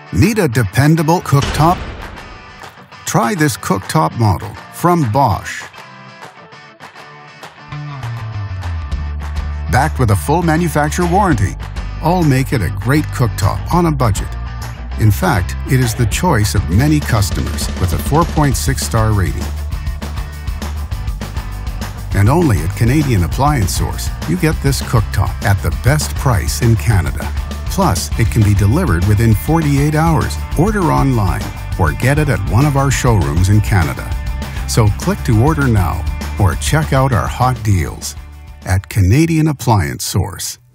Need a dependable cooktop? Try this cooktop model from Bosch. Backed with a full manufacturer warranty, all make it a great cooktop on a budget. In fact, it is the choice of many customers with a 4.6-star rating. And only at Canadian Appliance Source, you get this cooktop at the best price in Canada. Plus, it can be delivered within 48 hours. Order online or get it at one of our showrooms in Canada. So click to order now or check out our hot deals at Canadian Appliance Source.